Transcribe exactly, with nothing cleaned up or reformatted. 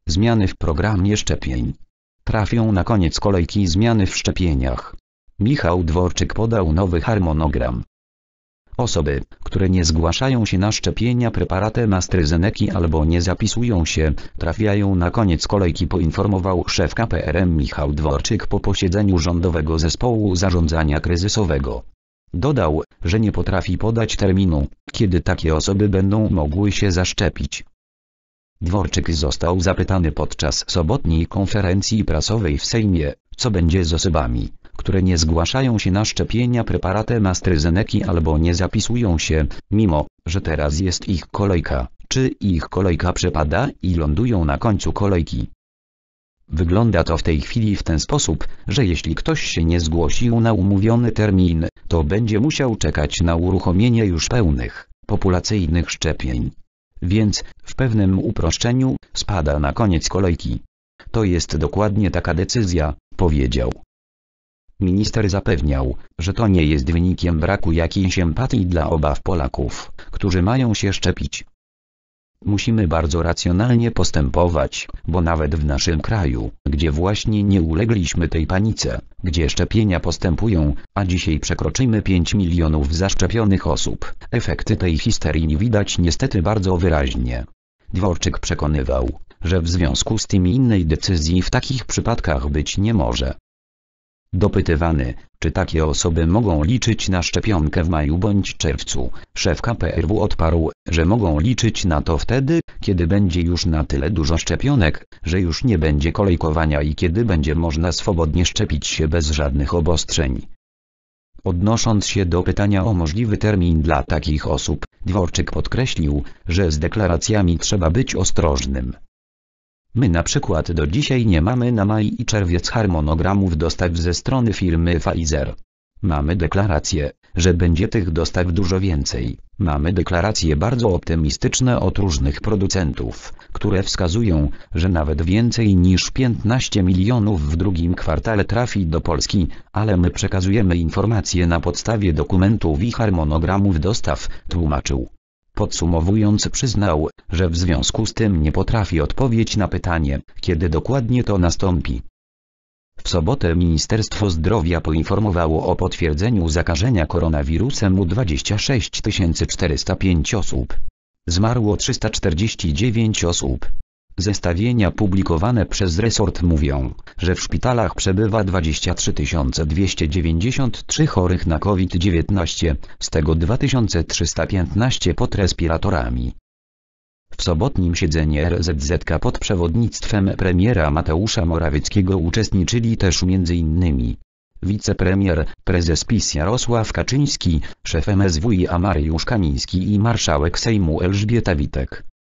Zmiany w programie szczepień. Trafią na koniec kolejki zmiany w szczepieniach. Michał Dworczyk podał nowy harmonogram. Osoby, które nie zgłaszają się na szczepienia preparatem AstraZeneki albo nie zapisują się, trafiają na koniec kolejki, poinformował szef K P R M Michał Dworczyk po posiedzeniu Rządowego Zespołu Zarządzania Kryzysowego. Dodał, że nie potrafi podać terminu, kiedy takie osoby będą mogły się zaszczepić. Dworczyk został zapytany podczas sobotniej konferencji prasowej w Sejmie, co będzie z osobami, które nie zgłaszają się na szczepienia preparatem AstraZeneki albo nie zapisują się, mimo że teraz jest ich kolejka, czy ich kolejka przepada i lądują na końcu kolejki. Wygląda to w tej chwili w ten sposób, że jeśli ktoś się nie zgłosił na umówiony termin, to będzie musiał czekać na uruchomienie już pełnych, populacyjnych szczepień. Więc, w pewnym uproszczeniu, spada na koniec kolejki. To jest dokładnie taka decyzja, powiedział. Minister zapewniał, że to nie jest wynikiem braku jakiejś empatii dla obaw Polaków, którzy mają się szczepić. Musimy bardzo racjonalnie postępować, bo nawet w naszym kraju, gdzie właśnie nie ulegliśmy tej panice, gdzie szczepienia postępują, a dzisiaj przekroczymy pięć milionów zaszczepionych osób, efekty tej histerii widać niestety bardzo wyraźnie. Dworczyk przekonywał, że w związku z tym innej decyzji w takich przypadkach być nie może. Dopytywany, czy takie osoby mogą liczyć na szczepionkę w maju bądź czerwcu, szef K P R W odparł, że mogą liczyć na to wtedy, kiedy będzie już na tyle dużo szczepionek, że już nie będzie kolejkowania i kiedy będzie można swobodnie szczepić się bez żadnych obostrzeń. Odnosząc się do pytania o możliwy termin dla takich osób, Dworczyk podkreślił, że z deklaracjami trzeba być ostrożnym. My na przykład do dzisiaj nie mamy na maj i czerwiec harmonogramów dostaw ze strony firmy Pfizer. Mamy deklaracje, że będzie tych dostaw dużo więcej. Mamy deklaracje bardzo optymistyczne od różnych producentów, które wskazują, że nawet więcej niż piętnaście milionów w drugim kwartale trafi do Polski, ale my przekazujemy informacje na podstawie dokumentów i harmonogramów dostaw, tłumaczył. Podsumowując, przyznał, że w związku z tym nie potrafi odpowiedzieć na pytanie, kiedy dokładnie to nastąpi. W sobotę Ministerstwo Zdrowia poinformowało o potwierdzeniu zakażenia koronawirusem u dwudziestu sześciu tysięcy czterystu pięciu osób. Zmarło trzysta czterdzieści dziewięć osób. Zestawienia publikowane przez resort mówią, że w szpitalach przebywa dwadzieścia trzy tysiące dwieście dziewięćdziesiąt trzy chorych na COVID dziewiętnaście, z tego dwa tysiące trzysta piętnaście pod respiratorami. W sobotnim siedzeniu R Z Z K pod przewodnictwem premiera Mateusza Morawieckiego uczestniczyli też między innymi wicepremier, prezes PiS Jarosław Kaczyński, szef M S W iA Mariusz Kamiński i marszałek Sejmu Elżbieta Witek.